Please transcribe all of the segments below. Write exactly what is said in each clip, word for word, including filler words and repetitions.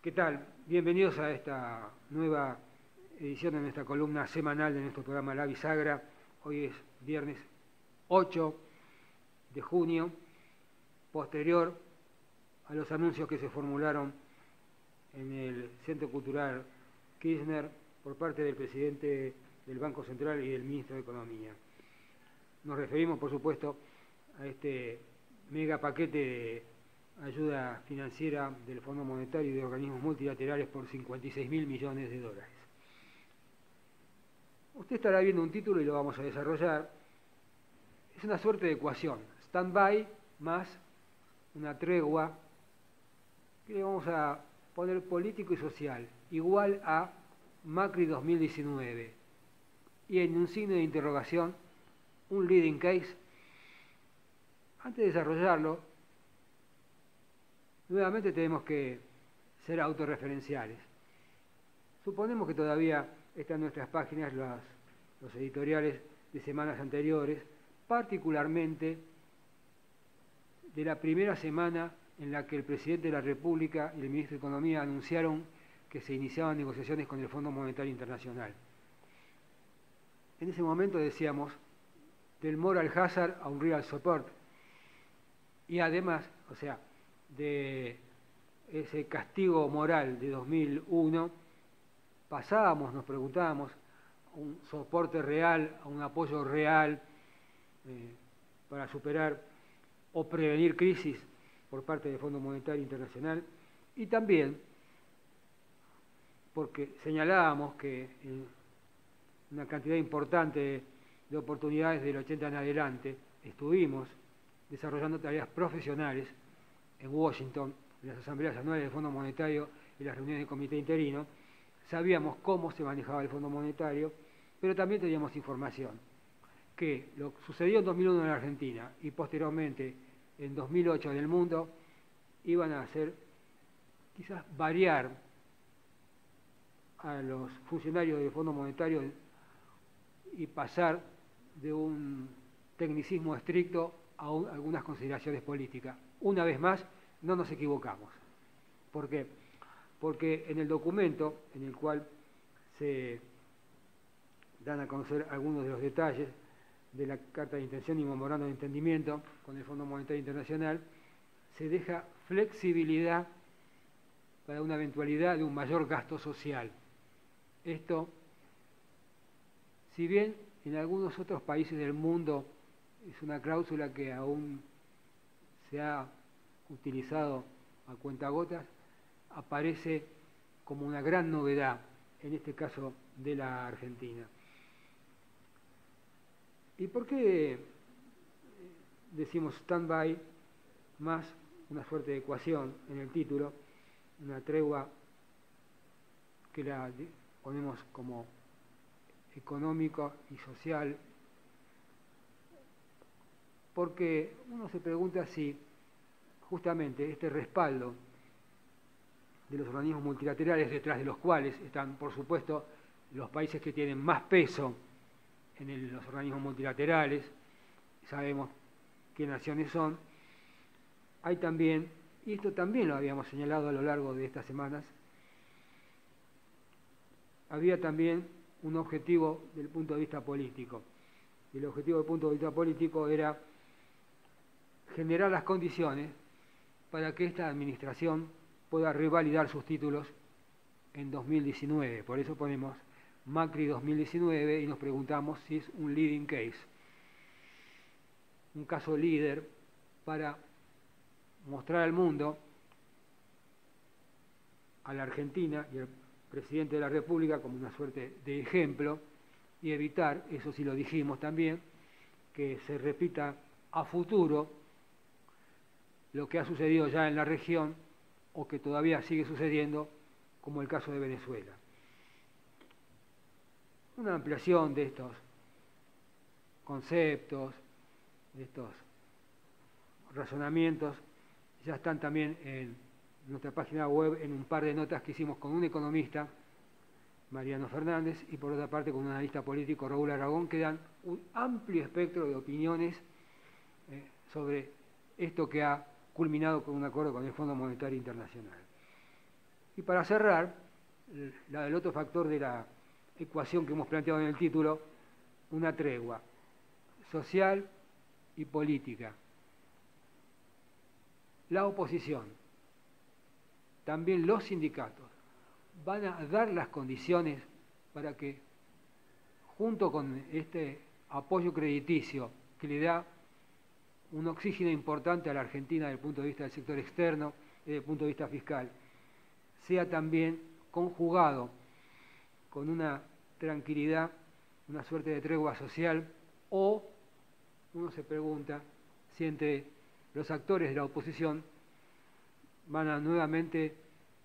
¿Qué tal? Bienvenidos a esta nueva edición de nuestra columna semanal de nuestro programa La Bisagra. Hoy es viernes ocho de junio, posterior a los anuncios que se formularon en el Centro Cultural Kirchner por parte del presidente del Banco Central y del ministro de Economía. Nos referimos, por supuesto, a este mega paquete de ayuda financiera del Fondo Monetario y de organismos multilaterales por cincuenta y seis mil millones de dólares. Usted estará viendo un título y lo vamos a desarrollar. Es una suerte de ecuación, stand-by más una tregua, que le vamos a poner político y social, igual a Macri dos mil diecinueve. Y en un signo de interrogación, un leading case. Antes de desarrollarlo, nuevamente tenemos que ser autorreferenciales. Suponemos que todavía están en nuestras páginas los, los editoriales de semanas anteriores, particularmente de la primera semana en la que el presidente de la República y el ministro de Economía anunciaron que se iniciaban negociaciones con el Fondo Monetario Internacional. En ese momento decíamos del moral hazard a un real support. Y además, o sea, de ese castigo moral de dos mil uno, pasábamos, nos preguntábamos, a un soporte real, a un apoyo real eh, para superar o prevenir crisis por parte del Fondo Monetario Internacional, y también porque señalábamos que en una cantidad importante de oportunidades del ochenta en adelante estuvimos desarrollando tareas profesionales en Washington, en las asambleas anuales del Fondo Monetario y las reuniones del Comité Interino. Sabíamos cómo se manejaba el Fondo Monetario, pero también teníamos información que lo que sucedió en dos mil uno en la Argentina y posteriormente en dos mil ocho en el mundo iban a hacer quizás variar a los funcionarios del Fondo Monetario y pasar de un tecnicismo estricto a un, algunas consideraciones políticas. Una vez más, no nos equivocamos. ¿Por qué? Porque en el documento en el cual se dan a conocer algunos de los detalles de la Carta de Intención y Memorando de Entendimiento con el Fondo Monetario Internacional, se deja flexibilidad para una eventualidad de un mayor gasto social. Esto, si bien en algunos otros países del mundo es una cláusula que aún se ha utilizado a cuentagotas, aparece como una gran novedad, en este caso de la Argentina. ¿Y por qué decimos stand-by más una suerte de ecuación en el título, una tregua que la ponemos como económico y social? Porque uno se pregunta si justamente este respaldo de los organismos multilaterales, detrás de los cuales están, por supuesto, los países que tienen más peso en el, los organismos multilaterales, sabemos qué naciones son, hay también, y esto también lo habíamos señalado a lo largo de estas semanas, había también un objetivo del punto de vista político. Y el objetivo del punto de vista político era generar las condiciones para que esta administración pueda revalidar sus títulos en dos mil diecinueve. Por eso ponemos Macri dos mil diecinueve y nos preguntamos si es un leading case, un caso líder para mostrar al mundo, a la Argentina y al presidente de la República como una suerte de ejemplo y evitar, eso sí lo dijimos también, que se repita a futuro lo que ha sucedido ya en la región o que todavía sigue sucediendo, como el caso de Venezuela. Una ampliación de estos conceptos, de estos razonamientos, ya están también en nuestra página web en un par de notas que hicimos con un economista, Mariano Fernández, y por otra parte con un analista político, Raúl Aragón, que dan un amplio espectro de opiniones eh, sobre esto que ha culminado con un acuerdo con el Fondo Monetario Internacional. Y para cerrar, la del otro factor de la ecuación que hemos planteado en el título, una tregua social y política. La oposición, también los sindicatos, van a dar las condiciones para que, junto con este apoyo crediticio que le da un oxígeno importante a la Argentina desde el punto de vista del sector externo, desde el punto de vista fiscal, sea también conjugado con una tranquilidad, una suerte de tregua social, o uno se pregunta si entre los actores de la oposición van a nuevamente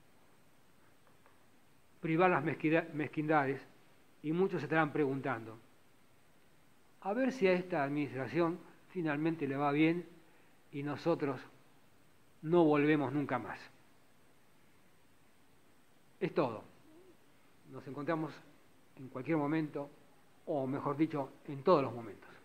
privar las mezquindades, y muchos se estarán preguntando, a ver si a esta administración finalmente le va bien y nosotros no volvemos nunca más. Es todo. Nos encontramos en cualquier momento, o mejor dicho, en todos los momentos.